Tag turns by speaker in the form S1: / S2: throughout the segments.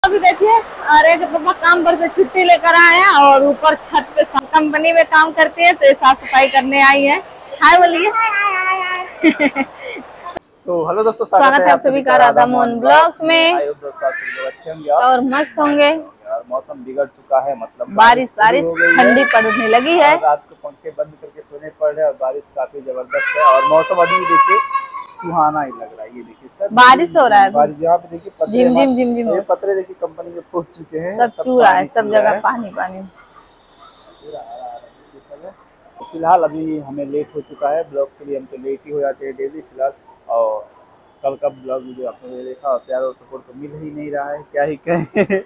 S1: अभी देखिए अरे पापा काम पर से छुट्टी लेकर आए हैं और ऊपर छत पे कंपनी में काम करती है तो ये साफ सफाई करने आई है। हाय बोलिए।
S2: हेलो दोस्तों,
S1: स्वागत है आप सभी का राधा मोहन ब्लॉग्स में।
S2: आई होप दोस्तों आप सभी लोग अच्छे होंगे
S1: और मस्त होंगे।
S2: और मौसम बिगड़ चुका है, मतलब
S1: बारिश ठंडी पड़ने लगी है।
S2: रात को पंखे बंद करके सोने पड़ रहे हैं और बारिश काफी जबरदस्त है और मौसम अभी देखिए सुहाना ही लग रहा है। ये देखिए सर
S1: बारिश हो रहा है,
S2: बारिश यहाँ पे देखिए
S1: झिम झिम झिम झिम
S2: पत्रे देखिए कंपनी के फूट चुके हैं,
S1: सब चू रहा है, सब जगह पानी पानी।
S2: तो फिलहाल अभी हमें लेट हो चुका है ब्लॉग के लिए, हम तो लेट ही हो जाते हैं डेली फिलहाल। और कल का ब्लॉग वीडियो आपने देखा और प्यार और सपोर्ट तो मिल ही नहीं रहा है, क्या ही कहें।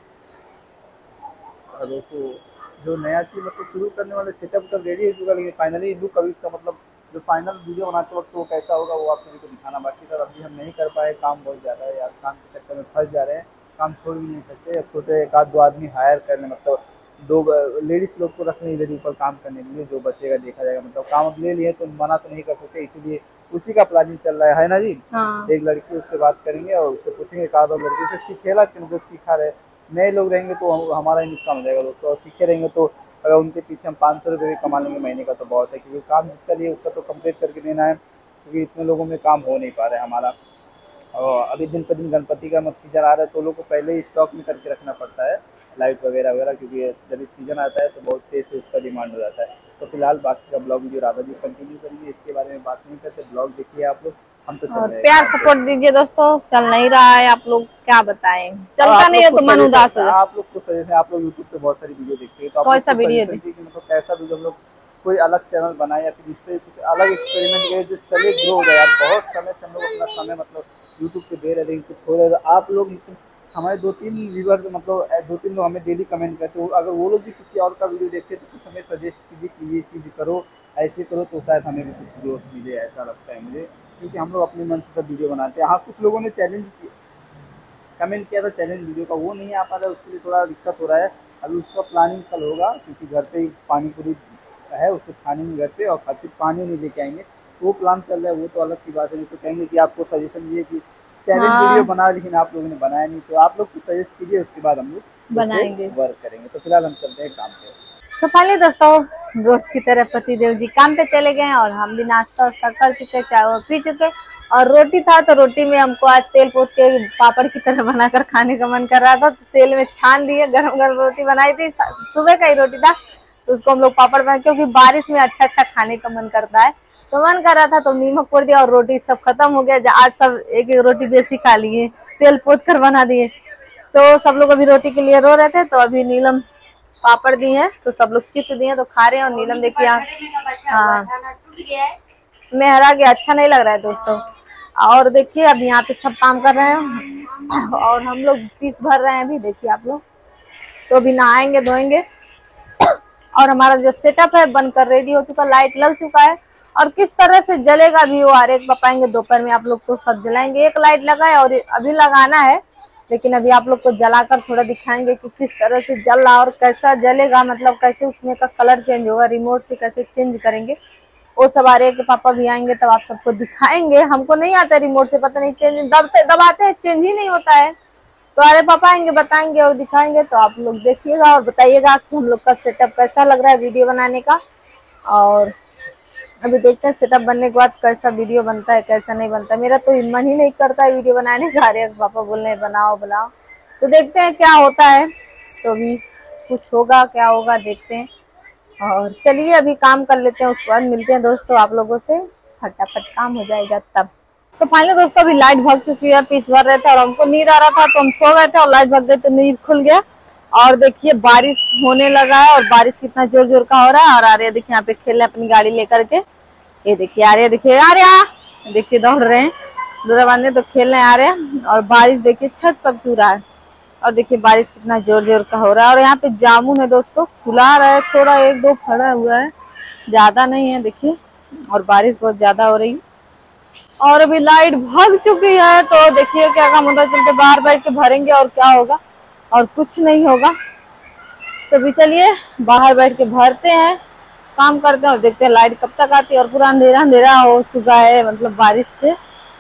S2: और दोस्तों जो नया चीज़ मतलब शुरू करने वाले सेटअप का रेडी हो चुका, लेकिन फाइनली लुक अभी इसका मतलब जो फाइनल वीडियो बनाते वक्त वो कैसा होगा वो आप सभी को दिखाना बाकी था। अभी हम नहीं कर पाए, काम बहुत ज़्यादा है यार, काम के चक्कर में फंस जा रहे हैं, काम छोड़ भी नहीं सकते। अब सोचे एक आध दो आदमी हायर करने, मतलब दो लेडीज़ लोग को रखने इधर ऊपर काम करने के लिए, जो बचेगा देखा जाएगा। मतलब काम अब ले लिए तो मना तो नहीं कर सकते, इसीलिए उसी का प्लानिंग चल रहा है ना जी।
S1: हाँ।
S2: एक लड़की उससे बात करेंगे और उससे पूछेंगे एक आध लड़की से सीखेगा कि मतलब सीखा रहे। नए लोग रहेंगे तो हमारा ही नुकसान हो जाएगा दोस्तों, और सीखे रहेंगे तो अगर उनके पीछे हम 500 रुपये भी कमा लेंगे महीने का तो बहुत है, क्योंकि काम जिसका लिए उसका तो कंप्लीट करके देना है, क्योंकि इतने लोगों में काम हो नहीं पा रहा है हमारा। और अभी दिन पर दिन गणपति का मत सीजन आ रहा है तो लोगों को पहले ही स्टॉक में करके रखना पड़ता है लाइट वगैरह वगैरह, क्योंकि जब इस सीजन आता है तो बहुत तेज़ से उसका डिमांड हो जाता है। तो फिलहाल बाकी का blog video Radha ji continue करेंगे, इसके बारे में बात नहीं करते। ब्लॉग देखिए आप लोग, हम तो चल रहे हैं।
S1: प्यार सपोर्ट दीजिए दोस्तों, चल नहीं रहा है, आप लोग क्या बताएं, चलता नहीं है तो मन उदास हो जाता है।
S2: आप लोग को सजेशन, आप लोग यूट्यूब पे बहुत सारी वीडियो देखते हैं तो आप
S1: कैसा वीडियो
S2: मतलब कैसा वीडियो हम लोग कोई अलग चैनल बनाए या फिर इस पे कुछ अलग एक्सपेरिमेंट करें जो चले ग्रो हो जाए यार। बहुत समय से हम लोग अपना समय मतलब यूट्यूब पे दे रहे हैं, कुछ हो रहा है। आप लोग हमारे 2-3 व्यूवर्स मतलब 2-3 लोग हमें डेली कमेंट करते हो, अगर वो लोग भी किसी और का वीडियो देखते तो कुछ हमें सजेस्ट कीजिए कि ये चीज़ करो, ऐसे करो, तो शायद हमें भी कुछ ग्रोथ मिले, ऐसा लगता है मुझे, क्योंकि हम लोग अपने मन से सब वीडियो बनाते हैं। हाँ, कुछ लोगों ने चैलेंज कमेंट किया था चैलेंज वीडियो का, वो नहीं आ पा रहा है, उसके लिए थोड़ा दिक्कत हो रहा है। अभी उसका प्लानिंग कल होगा, क्योंकि घर पे ही पानी पूरी है, उसको छानेंगे घर पे और खातिर पानी नहीं लेके आएंगे, वो प्लान चल रहा है। वो तो अलग की बात है, नहीं तो कहेंगे कि आपको सजेशन दिए कि चैलेंज वीडियो बना, लेकिन आप लोगों ने बनाया नहीं, तो आप लोग कुछ सजेस्ट कीजिए, उसके बाद हम लोग बनाएंगे, वर्क करेंगे। तो फिलहाल हम चलते हैं काम पे।
S1: सो फाइनली दोस्तों रोज की तरह पति देव जी काम पे चले गए और हम भी नाश्ता वास्ता कर चुके, चाय और पी चुके। और रोटी था तो रोटी में हमको आज तेल पोत के पापड़ की तरह बनाकर खाने का मन कर रहा था, तो तेल में छान दिए, गरम गरम रोटी बनाई थी, सुबह का ही रोटी था तो उसको हम लोग पापड़ बना, क्योंकि बारिश में अच्छा अच्छा खाने का मन करता है तो मन कर रहा था, तो नीमक पोड़ दिया और रोटी सब खत्म हो गया। आज सब एक एक रोटी बेसी खा लिए, तेल पोत कर बना दिए। तो सब लोग अभी रोटी के लिए रो रहे थे, तो अभी नीलम पापड़ दिए हैं तो सब लोग चिप्स दिए हैं तो खा रहे हैं। और नीलम देखिए हाँ मेहरा गया, अच्छा नहीं लग रहा है दोस्तों। और देखिए अब यहाँ पे सब काम कर रहे हैं और हम लोग फीस भर रहे हैं अभी, देखिए आप लोग। तो अभी नहाएंगे धोएंगे और हमारा जो सेटअप है बनकर रेडी हो चुका, लाइट लग चुका है। और किस तरह से जलेगा भी वो आरेख बताएंगे, दोपहर में आप लोग को सब जलाएंगे। एक लाइट लगा है और अभी लगाना है, लेकिन अभी आप लोग को जलाकर थोड़ा दिखाएंगे कि किस तरह से जल रहा और कैसा जलेगा, मतलब कैसे उसमें का कलर चेंज होगा, रिमोट से कैसे चेंज करेंगे, वो सब आ रहे के पापा भी आएंगे तब आप सबको दिखाएंगे। हमको नहीं आता रिमोट से, पता नहीं चेंज दबाते हैं चेंज ही नहीं होता है। तो अरे पापा आएंगे बताएंगे और दिखाएंगे, तो आप लोग देखिएगा और बताइएगा कि हम लोग का सेटअप कैसा लग रहा है वीडियो बनाने का। और अभी देखते हैं सेटअप बनने के बाद कैसा वीडियो बनता है कैसा नहीं बनता। मेरा तो मन ही नहीं करता है वीडियो बनाने का, अरे पापा बोल रहे हैं बनाओ बनाओ, तो देखते हैं क्या होता है। तो अभी कुछ होगा क्या होगा देखते हैं। और चलिए अभी काम कर लेते हैं, उसके बाद मिलते हैं दोस्तों आप लोगों से, फटाफट काम हो जाएगा तब। तो फाइनली दोस्तों अभी लाइट भग चुकी है, पीस भर रहे थे और हमको नींद आ रहा था तो हम सो गए थे और लाइट भग गई तो नींद खुल गया। और देखिए बारिश होने लगा है और बारिश कितना जोर जोर का हो रहा है। और आर्या देखिए यहाँ पे खेल रहे अपनी गाड़ी लेकर के, ये देखिए आर्या, देखिए आर्या देखिए दौड़ रहे हैं, डोरा बांधे तो खेल रहे हैं आर्या। और बारिश देखिए छत सब छू रहा है और देखिए बारिश कितना जोर जोर का हो रहा है। और यहाँ पे जामुन है दोस्तों, फुला रहा है, थोड़ा एक दो फड़ा हुआ है, ज्यादा नहीं है देखिए। और बारिश बहुत ज्यादा हो रही है और अभी लाइट भग चुकी है, तो देखिए क्या काम होता है, चलते बाहर बैठ के भरेंगे और क्या होगा, और कुछ नहीं होगा। तो भी चलिए बाहर बैठ के भरते हैं, काम करते हैं और देखते हैं लाइट कब तक आती है। और पूरा अंधेरा अंधेरा हो चुका है मतलब बारिश से,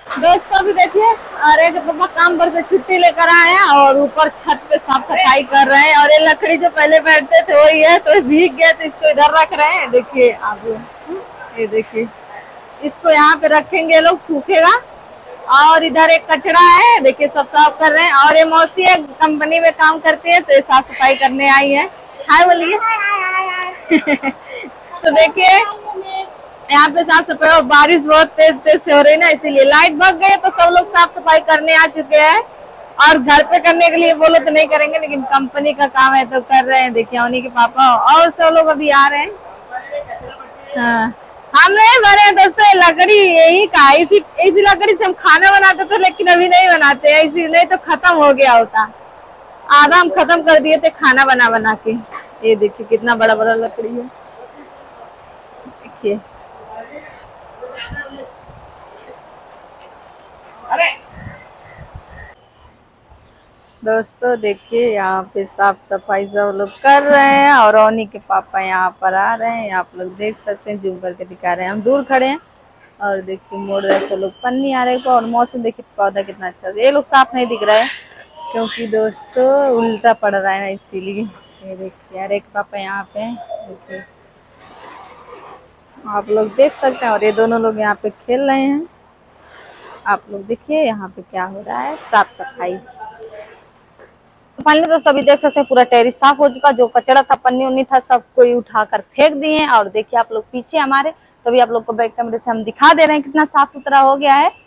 S1: दोस्तों भी देखिए, अरे के पापा काम पर से छुट्टी लेकर आए हैं और ऊपर छत पे साफ सफाई कर रहे हैं। और ये लकड़ी जो पहले बैठते थे वही है, तो भीग गया तो इसको इधर रख रहे हैं। देखिए आप, ये देखिए, इसको यहाँ पे रखेंगे लोग, सूखेगा। और इधर एक कचरा है, देखिए सब साफ कर रहे हैं। और ये मौसी है, कंपनी में काम करती है, तो ये साफ सफाई करने आई है। हाय बोलिए। तो देखिए यहाँ पे साफ सफाई, और बारिश बहुत तेज तेज से हो रही है ना, इसीलिए लाइट भग गई, तो सब लोग साफ सफाई करने आ चुके हैं। और घर पे करने के लिए बोलो तो नहीं करेंगे, लेकिन कंपनी का काम है तो कर रहे हैं। देखिए उन्हीं के पापा और सब लोग अभी आ रहे हैं। हाँ, हम नहीं बने दोस्तों, ये लकड़ी यही का, इसी लकड़ी से हम खाना बनाते थे, लेकिन अभी नहीं बनाते हैं, इसी नहीं तो खत्म हो गया होता। आधा हम खत्म कर दिए थे खाना बना बना के। ये देखिए कितना बड़ा बड़ा लकड़ी है, देखिए। दोस्तों देखिए यहाँ पे साफ सफाई सब लोग कर रहे हैं, और रोनी के पापा यहाँ पर आ रहे हैं। आप लोग देख सकते हैं, जूम करके दिखा रहे हैं, हम दूर खड़े हैं। और देखिए मोड़ रहे सब लोग पन्नी आ रहे हैं। और मौसम देखिए, पौधा कितना अच्छा है। ये लोग साफ नहीं दिख रहा है क्योंकि दोस्तों उल्टा पड़ रहा है ना, इसीलिए। ये देखिए अरे के पापा यहाँ पे देखिए, आप लोग देख सकते हैं। और ये दोनों लोग यहाँ पे खेल रहे हैं। आप लोग देखिए यहाँ पे क्या हो रहा है, साफ सफाई। फाइनली दोस्तों अभी देख सकते हैं पूरा टेरिस साफ हो चुका। जो कचरा था, पन्नी उन्नी था, सब कोई उठाकर फेंक दिए। और देखिए आप लोग पीछे हमारे, तो भी आप लोग को बैक कैमरे से हम दिखा दे रहे हैं कितना साफ सुथरा हो गया है।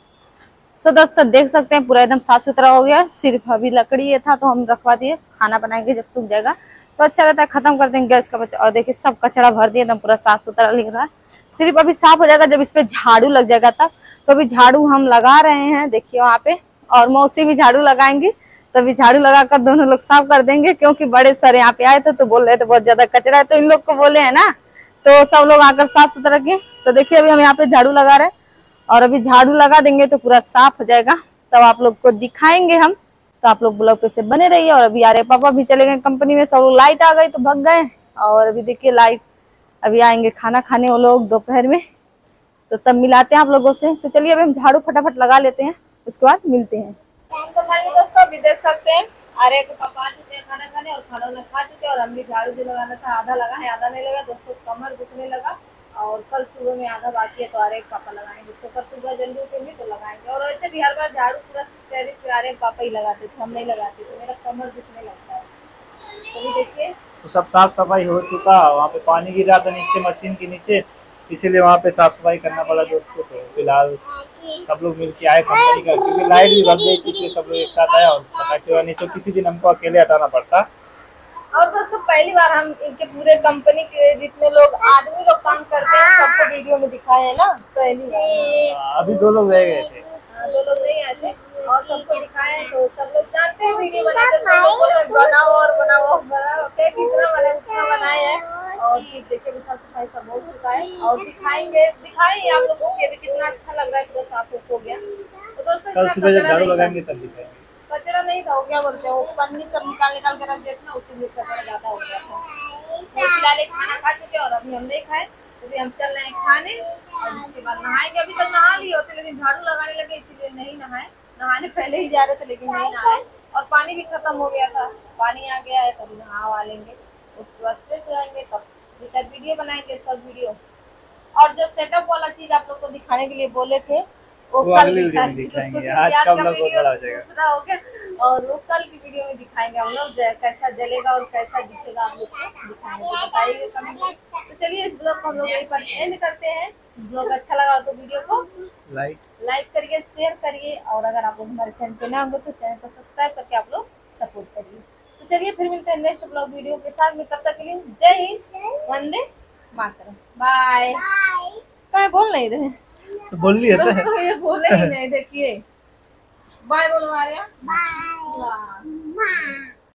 S1: सो दोस्तों देख सकते हैं पूरा एकदम साफ सुथरा हो गया। सिर्फ अभी लकड़ी ये था तो हम रखवा दिए, खाना बनाएंगे जब सूख जाएगा तो अच्छा रहता है, खत्म कर देंगे गैस का बचा। और देखिए सब कचरा भर दिए, एकदम पूरा साफ सुथरा लग रहा है। सिर्फ अभी साफ हो जाएगा जब इस पे झाड़ू लग जाएगा तब। तो अभी झाड़ू हम लगा रहे हैं, देखिए वहाँ पे। और मौसी भी झाड़ू लगाएंगी, तभी झाड़ू लगाकर दोनों लोग साफ कर देंगे। क्योंकि बड़े सर यहाँ पे आए थे तो बोल रहे थे बहुत ज्यादा कचरा है, तो इन लोग को बोले है ना, तो सब लोग आकर साफ सुथरा किए। तो देखिए अभी हम यहाँ पे झाड़ू लगा रहे हैं, और अभी झाड़ू लगा देंगे तो पूरा साफ हो जाएगा, तब आप लोग को दिखाएंगे हम। तो आप लोग ब्लॉग पे से बने रहिए। और अभी आ रहे पापा भी चले गए कंपनी में, सब लोग लाइट आ गई तो भग गए। और अभी देखिए लाइट, अभी आएंगे खाना खाने वो लोग दोपहर में, तो तब मिलाते हैं आप लोगों से। तो चलिए अभी हम झाड़ू फटाफट लगा लेते हैं, उसके बाद मिलते हैं। तो फाइनली दोस्तों अभी देख सकते हैं अरे के पापा आ चुके हैं खाना खाने, और खाना उन्हें खा चुके हैं। और हम भी झाड़ू जो लगाना था आधा लगा है, आधा नहीं लगा दोस्तों, कमर दुखने लगा। और कल सुबह में आधा बाकी है, तो अरे पापा लगाएंगे। तो कल सुबह जल्दी उठेंगे तो लगाएंगे। और वैसे भी हर बार झाड़ू पूरा टेरिस पे अरे पापा ही लगाते थे, हम नहीं लगाते थे, मेरा कमर दुखने लगता है। तो भी देखिए
S2: तो सब साफ सफाई हो चुका। वहाँ पे पानी गिर रहा था नीचे मशीन के नीचे, इसीलिए वहाँ पे साफ सफाई करना पड़ा दोस्तों। तो फिलहाल सब लोग मिलके आए कंपनी का, क्योंकि लाइट भी भग गई थी, इसलिए सब लोग एक साथ आए। और फटाके वाले तो किसी दिन हमको अकेले हटाना पड़ता।
S1: और दोस्तों पहली बार हम इनके पूरे कंपनी के जितने लोग आदमी लोग काम करते हैं सबको वीडियो में दिखाए हैं ना, पहली बार।
S2: अभी 2 लोग रह गए थे,
S1: 2 लोग नहीं आए थे, और सबको दिखाए हैं। तो सब लोग जानते हैं वीडियो बनाते हैं, तो लोग बनाओ और बनाओ बनाओ, क्या कितना बने उतना बनाए हैं। और फिर देखिए भी साफ सफाई सब हो चुका है, और दिखाएंगे आप लोगों को भी कितना अच्छा लग रहा है, पूरा साफ हो गया। तो दोस्तों
S2: कल सुबह जब झाड़ू लगाएंगे तब दिखाएंगे।
S1: कचरा नहीं था, क्या बोलते हैं वो पन्नी सब निकाल के रख देते ना, उसी में कचरा ज्यादा हो गया था। तो फिलहाल खाना खा चुके और अभी हम नहीं खाए, तो अभी हम चल रहे हैं खाने। और उसके बाद नहाएंगे। अभी तक नहा लिए होते लेकिन झाड़ू लगाने लगे इसीलिए नहीं नहाए। नहाने पहले ही जा रहे थे लेकिन नहीं नहाए, और पानी भी खत्म हो गया था। पानी आ गया है तो अभी नहा लेंगे, उसके बाद फिर से आएंगे, तब वीडियो बनाएंगे सब वीडियो। और जो सेटअप वाला चीज आप लोग को दिखाने के लिए बोले थे वो कल दिखाएंगे। आज का वीडियो दूसरा हो गया, और वो कल की वीडियो में दिखाएंगे हम लोग कैसा जलेगा और कैसा दिखेगा, आप लोग को दिखाएंगे, बताइए कमेंट में। तो चलिए इस ब्लॉग को हम लोग यहीं पर एंड करते हैं। ब्लॉग अच्छा लगा तो वीडियो को लाइक करिए, शेयर करिए, और अगर आप लोग हमारे चैनल पे नए होंगे तो चैनल को सब्सक्राइब करके आप लोग सपोर्ट करिए। तो चलिए फिर मिलते हैं नेक्स्ट ब्लॉग वीडियो के साथ में, तब तक के लिए जय हिंद, वंदे मातरम, बाय। क्या बोल नहीं रहे,
S2: तो बोल रही है
S1: दोस्तों ये बोले ही नहीं, देखिए बाय बोलो आर्या, बाय।